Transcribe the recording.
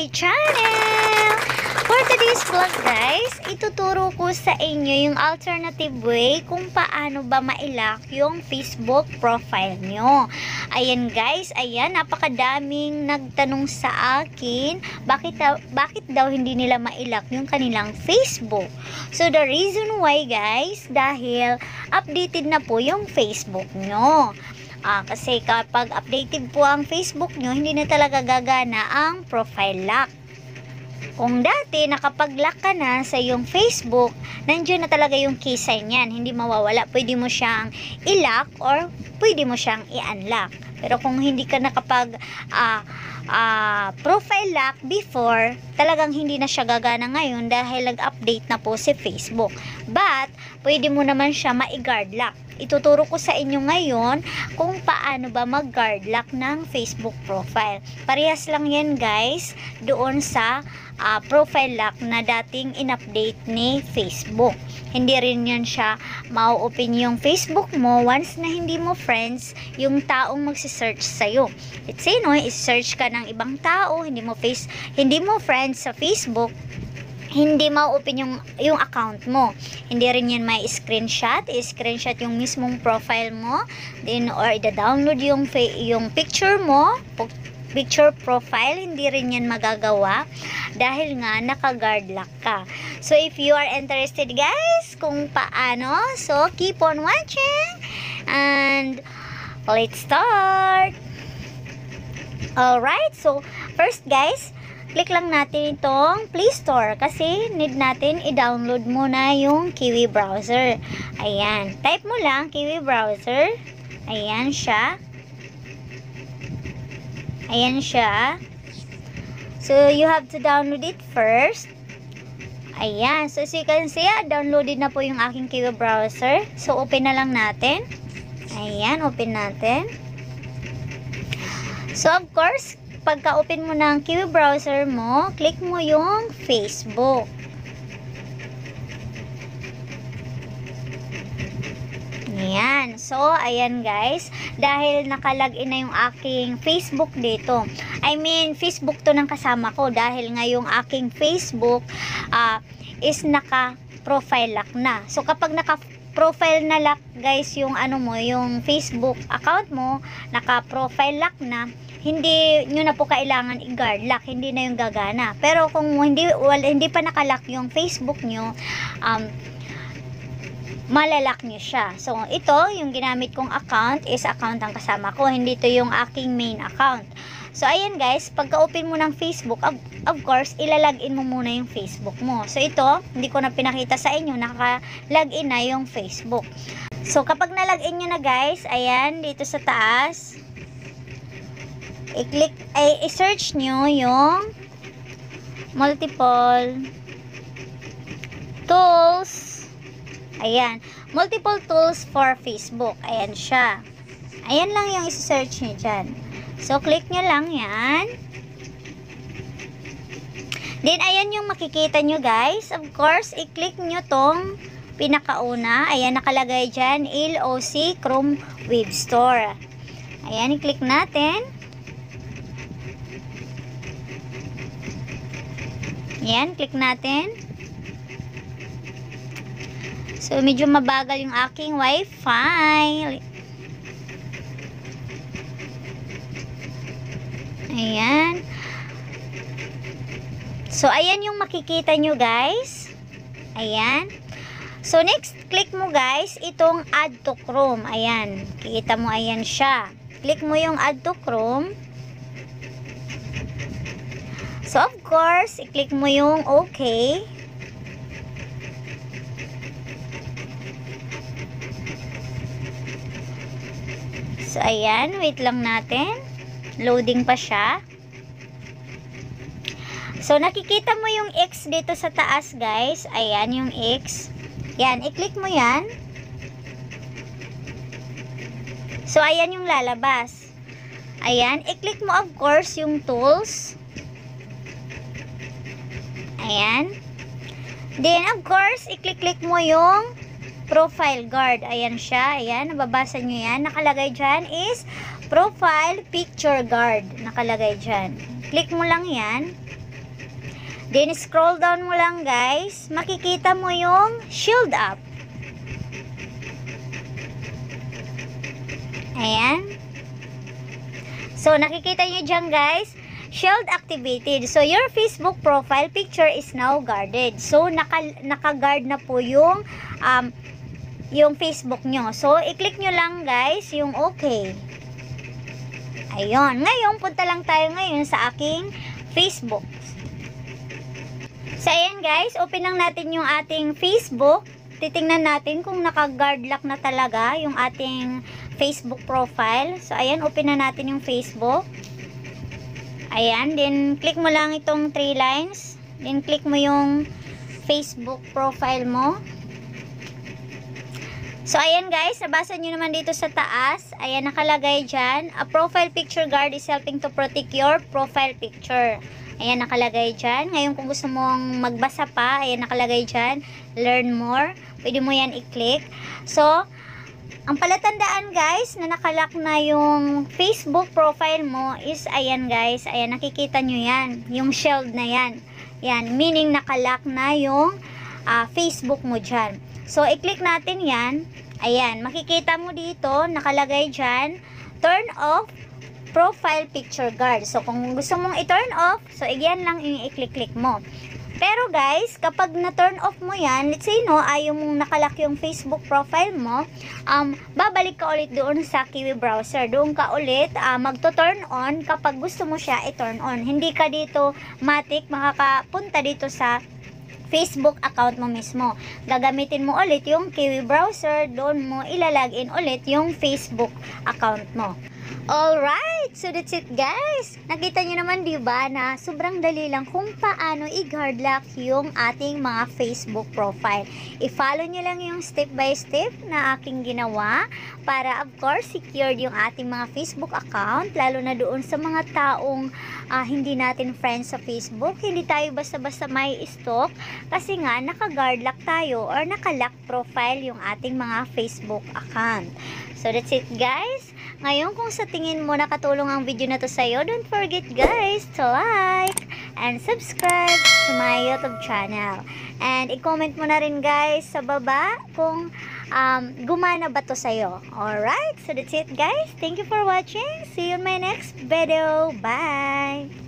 TV channel! For today's vlog guys, ituturo ko sa inyo yung alternative way kung paano ba ma-lock yung Facebook profile nyo. Ayan guys, ayan, napakadaming nagtanong sa akin bakit daw hindi nila ma-lock yung kanilang Facebook. So the reason why guys, dahil updated na po yung Facebook nyo. Kasi kapag updated po ang Facebook nyo, hindi na talaga gagana ang profile lock. Kung dati nakapag-lock ka na sa iyong Facebook, nandiyan na talaga yung key sign yan, hindi mawawala. Pwede mo siyang i-lock or pwede mo siyang i-unlock. Pero kung hindi ka nakapag profile lock before, talagang hindi na siya gagana ngayon dahil nag-update na po si Facebook. But pwede mo naman siya ma-guard lock. Ituturo ko sa inyo ngayon kung paano ba mag-guard lock ng Facebook profile. Parehas lang yan guys doon sa profile lock na dating in-update ni Facebook. Hindi rin yan siya mau-open yung Facebook mo once na hindi mo friends yung taong magsisearch sa'yo. Let's say no, i-search ka ng ibang tao, hindi mo friends sa Facebook, hindi ma-open yung account mo. Hindi rin yan may screenshot. I-screenshot yung mismong profile mo. Then, or i-download yung picture mo, picture profile. Hindi rin yan magagawa dahil nga naka-guard lock ka. So, if you are interested guys, kung paano, so keep on watching. And, let's start. Alright, so, first guys, click lang natin itong Play Store kasi need natin i-download muna yung Kiwi browser. Ayan. Type mo lang Kiwi browser. Ayan siya. Ayan siya. So, you have to download it first. Ayan. So, as you can see, downloaded na po yung aking Kiwi browser. So, open na lang natin. Ayan. Open natin. So, of course, pagka-open mo ng Kiwi browser mo, click mo yung Facebook. Ayan. So, ayan guys. Dahil nakalagin na yung aking Facebook dito. I mean, Facebook to ng kasama ko. Dahil nga yung aking Facebook is naka-profile lock na. So, kapag naka-profile na lock guys yung yung Facebook account mo, naka-profile lock na, hindi nyo na po kailangan i-guard lock, hindi na yung gagana. Pero kung hindi pa nakalock yung Facebook nyo, malalock nyo siya. So, ito, yung ginamit kong account is account ang kasama ko, hindi to yung aking main account. So, ayan guys, pagka-open mo ng Facebook, of course, ilalagin mo muna yung Facebook mo. So, ito, hindi ko na pinakita sa inyo, naka-login na yung Facebook. So, kapag nalagin nyo na guys, ayan, dito sa taas, i-search nyo yung multiple tools. Ayan, multiple tools for Facebook. Ayan siya. Ayan lang yung i-search nyo dyan. So, click nyo lang yan. Then, ayan yung makikita nyo guys. Of course, i-click nyo tong pinakauna. Ayan, nakalagay dyan, LOC Chrome Web Store. Ayan, i-click natin. Ayan, click natin. So, medyo mabagal yung aking wifi. Ayan. So, ayan yung makikita nyo guys. Ayan. So, next, click mo guys itong Add to Chrome. Ayan. Kikita mo, ayan siya. Click mo yung Add to Chrome. So, of course, i-click mo yung okay. So, ayan. Wait lang natin. Loading pa siya. So, nakikita mo yung X dito sa taas, guys. Ayan, yung X. Yan, i-click mo yan. So, ayan yung lalabas. Ayan, i-click mo, of course, yung tools. Ayan. Then, of course, i-click mo yung profile guard. Ayan siya. Ayan, nababasa nyo yan. Nakalagay dyan is profile picture guard. Nakalagay dyan. Click mo lang yan. Then, scroll down mo lang guys. Makikita mo yung shield up. Ayan. So, nakikita nyo dyan guys, shield activated. So, your Facebook profile picture is now guarded. So, naka-guard na po yung Facebook nyo. So, i-click nyo lang guys yung okay. Ayun. Ngayon, punta lang tayo ngayon sa aking Facebook. So, ayan guys, open lang natin yung ating Facebook. Titingnan natin kung naka-guard lock na talaga yung ating Facebook profile. So, ayan, open na natin yung Facebook. Ayan, then click mo lang itong 3 lines. Then click mo yung Facebook profile mo. So, ayan guys, nabasa nyo naman dito sa taas. Ayan, nakalagay dyan. A profile picture guard is helping to protect your profile picture. Ayan, nakalagay dyan. Ngayon, kung gusto mong magbasa pa, ayan, nakalagay dyan. Learn more. Pwede mo yan i-click. So, ang palatandaan guys, na nakalock na yung Facebook profile mo is, ayan guys, ayan, nakikita nyo yan. Yung shield na yan. Yan, meaning nakalock na yung Facebook mo dyan. So, i-click natin yan. Ayan, makikita mo dito, nakalagay dyan, turn off profile picture guard. So, kung gusto mong i-turn off, so, yan lang yung i-click mo. Pero guys, kapag na-turn off mo yan, let's say no, ayaw mong nakalock yung Facebook profile mo, babalik ka ulit doon sa Kiwi browser. Doon ka ulit magto-turn on kapag gusto mo siya i-turn on. Hindi ka dito matik makakapunta dito sa Facebook account mo mismo. Gagamitin mo ulit yung Kiwi browser, doon mo ilalagin ulit yung Facebook account mo. Alright, so that's it guys. Nakita nyo naman diba na sobrang dali lang kung paano i-guard lock yung ating mga Facebook profile. I-follow nyo lang yung step by step na aking ginawa para of course secured yung ating mga Facebook account, lalo na doon sa mga taong hindi natin friends sa Facebook. Hindi tayo basta-basta may stalk kasi nga naka-guard lock tayo or naka-lock profile yung ating mga Facebook account. So that's it guys. Ngayon, kung sa tingin mo nakatulong ang video na to sa'yo, don't forget guys to like and subscribe to my YouTube channel. And i-comment mo na rin guys sa baba kung gumana ba to sa'yo. Alright, so that's it guys. Thank you for watching. See you in my next video. Bye!